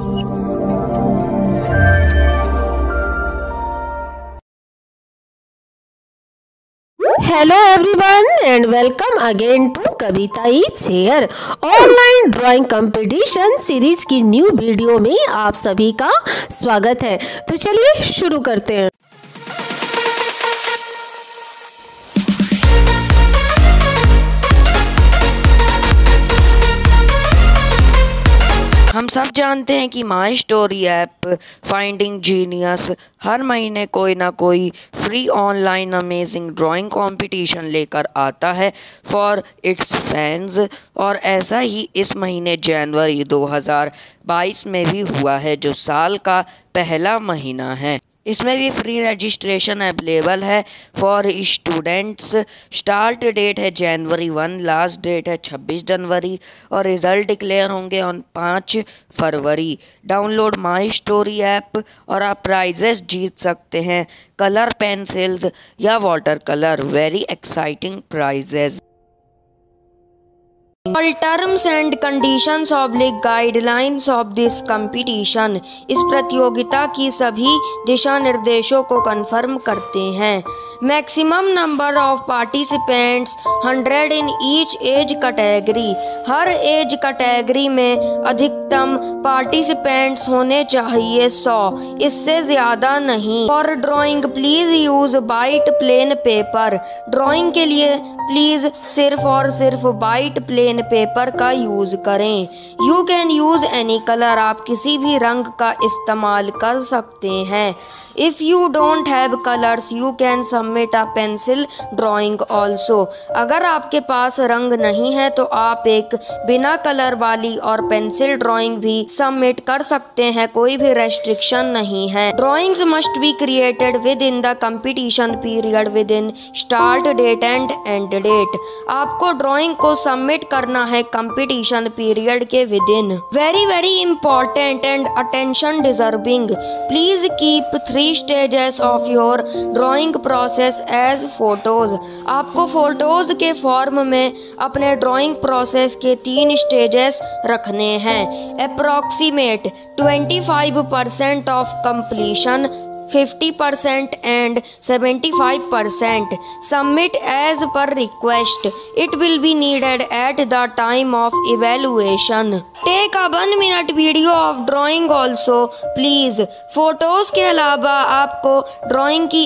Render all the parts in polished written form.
Hello everyone and welcome again to Kavita is here. Online drawing competition series की new video में आप सभी का स्वागत है। तो चलिए शुरू करते हैं। हम सब जानते हैं कि my story app finding genius हर महीने कोई ना कोई free online amazing drawing competition लेकर आता है फॉर इट्स फैंस, और ऐसा ही इस महीने जनवरी 2022 में भी हुआ है, जो साल का पहला महीना है। इसमें भी फ्री रजिस्ट्रेशन अवेलेबल है फॉर स्टूडेंट्स। स्टार्ट डेट है जनवरी 1, लास्ट डेट है 26 जनवरी और रिज़ल्ट डिक्लेयर होंगे ऑन 5 फरवरी। डाउनलोड माई स्टोरी ऐप और आप प्राइजेस जीत सकते हैं, कलर पेंसिल्स या water colour. Very exciting prizes. All terms and conditions oblique guidelines of this competition इस प्रतियोगिता की सभी दिशा निर्देशों को कंफर्म करते हैं। Maximum number of participants 100 in each age category. हर एज कैटेगरी में अधिकतम पार्टिसिपेंट्स होने चाहिए 100, इससे ज़्यादा नहीं। For drawing please use white plain paper. Drawing के लिए प्लीज़ सिर्फ और सिर्फ वाइट प्लेन पेपर का यूज़ करें। You can use any colour. आप किसी भी रंग का इस्तेमाल कर सकते हैं। If you don't have colours you can submit a pencil drawing also. अगर आपके पास रंग नहीं है तो आप एक बिना कलर वाली और पेंसिल ड्राइंग भी सबमिट कर सकते हैं, कोई भी रेस्ट्रिक्शन नहीं है। Drawings must be created within the competition period within start date and end date. आपको ड्राइंग को सबमिट करना है कंपटीशन पीरियड के within. Very important and attention deserving, please keep 3 stages of your drawing process as photos. आपको photos के form में अपने drawing process के 3 स्टेजेस रखने हैं। Approximate 25% of completion, 50% and 75%. Submit as per request. It will be needed at the time of evaluation. Take a 1-minute video of drawing also, please. Photos के अलावा आपको drawing की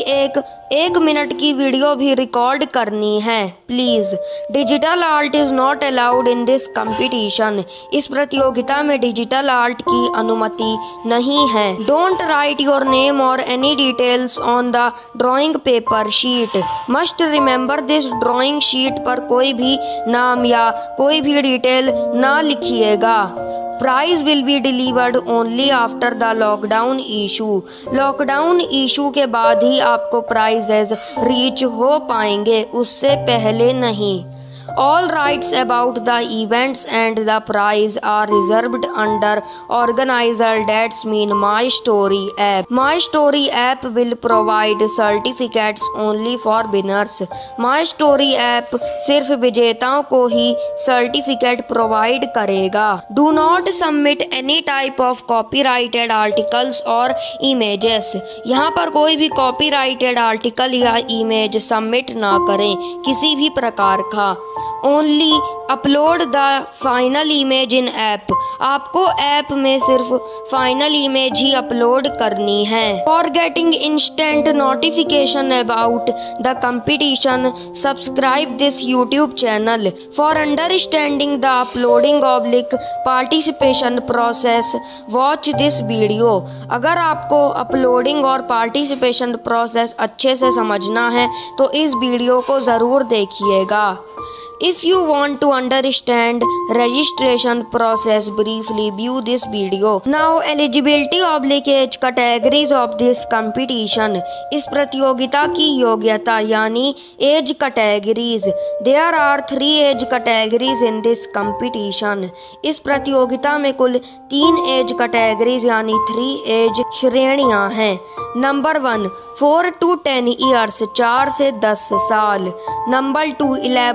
एक मिनट की video भी रिकॉर्ड करनी है, please. Digital art is not allowed in this competition. इस प्रतियोगिता में डिजिटल आर्ट की अनुमति नहीं है। डोंट राइट योर नेम और any details on the drawing paper sheet. Must remember this. Drawing sheet पर कोई भी नाम या कोई भी डिटेल ना लिखिएगा। Prize will be delivered only after the lockdown issue. Lockdown issue के बाद ही आपको प्राइजेज रीच हो पाएंगे, उससे पहले नहीं। All rights about the events and the prize are reserved under organizer that's mean My Story app. My Story app will provide certificates only for winners. My Story app सिर्फ विजेताओं को ही certificate provide करेगा। Do not submit any type of copyrighted articles or images. यहाँ पर कोई भी copyrighted article या इमेज सबमिट ना करें, किसी भी प्रकार का। Only upload the final image in app. आपको ऐप में सिर्फ फाइनल इमेज ही अपलोड करनी है। For getting instant notification about the competition subscribe this YouTube channel. For understanding the uploading oblique participation process watch this video. अगर आपको uploading और participation process अच्छे से समझना है तो इस वीडियो को ज़रूर देखिएगा। If you want to understand registration process briefly, view this video. Now eligibility oblique age categories of this competition. इस प्रतियोगिता की योग्यता यानी age categories. There are 3 age categories in this competition. इस प्रतियोगिता में कुल 3 एज कैटेगरीज यानी 3 एज श्रेणियां हैं। नंबर 1 4 to 10 ईयर्स, 4 से 10 साल। नंबर 2 11 to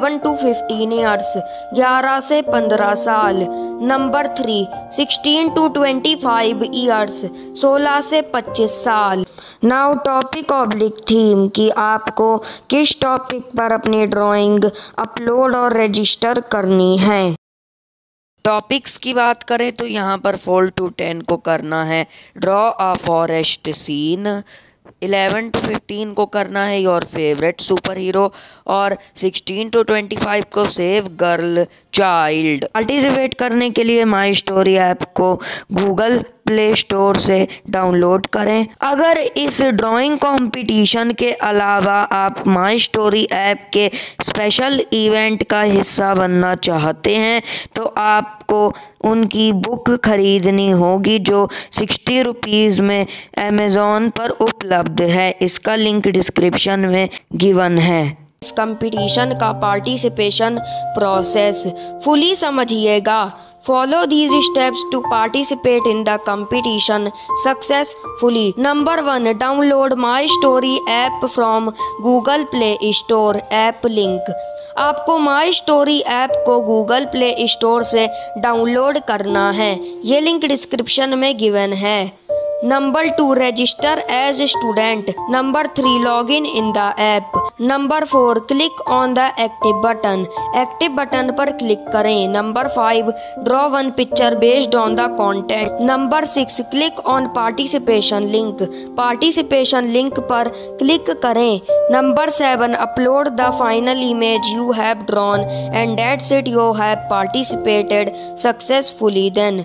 15 ईयर्स 11 से 15 साल। नंबर 3 16 to 25 ईयर्स 16 से 25 साल। नाउ टॉपिक ऑब्लिक थीम कि आपको किस टॉपिक पर अपनी ड्राइंग अपलोड और रजिस्टर करनी है। टॉपिक्स की बात करें तो यहाँ पर 4 to 10 को करना है draw a forest scene, 11 to 15 को करना है योर फेवरेट सुपर हीरो, और 16 to 25 को सेव गर्ल चाइल्ड। पार्टिसिपेट करने के लिए माई स्टोरी ऐप को गूगल प्ले स्टोर से डाउनलोड करें। अगर इस ड्राइंग कंपटीशन के अलावा आप माई स्टोरी ऐप के स्पेशल इवेंट का हिस्सा बनना चाहते हैं तो आपको उनकी बुक खरीदनी होगी जो 60 रुपीज़ में अमेज़ॉन पर उपलब्ध है। इसका लिंक डिस्क्रिप्शन में गिवन है। इस कंपटीशन का पार्टिसिपेशन प्रोसेस फुली समझिएगा। Follow these steps to participate in the competition successfully. Number 1. Download My Story app from Google Play Store. App link. आपको माई स्टोरी ऐप को गूगल प्ले स्टोर से download करना है। ये link description में given है। Number 2. Register as a student. Number 3. Login in the app. Number 4. Click on the active button. Active button पर click करें। Number 5. Draw one picture based on the content. Number 6. Click on participation link. Participation link पर click करें। Number 7. Upload the final image you have drawn and that's it, you have participated successfully. Then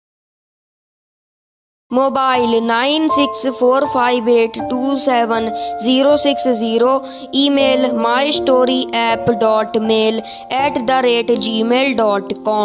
mobile 9645827060, email mystoryApp.mail@gmail.com।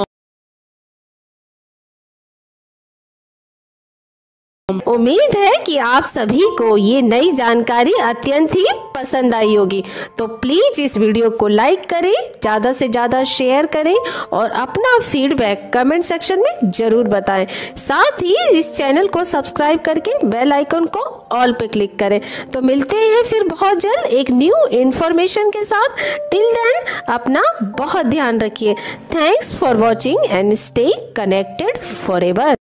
उम्मीद है कि आप सभी को ये नई जानकारी अत्यंत ही पसंद आई होगी। तो प्लीज़ इस वीडियो को लाइक करें, ज़्यादा से ज़्यादा शेयर करें और अपना फीडबैक कमेंट सेक्शन में ज़रूर बताएं। साथ ही इस चैनल को सब्सक्राइब करके बेल आइकन को ऑल पे क्लिक करें। तो मिलते हैं फिर बहुत जल्द एक न्यू इन्फॉर्मेशन के साथ। टिल देन अपना बहुत ध्यान रखिए। Thanks for watching and stay connected forever.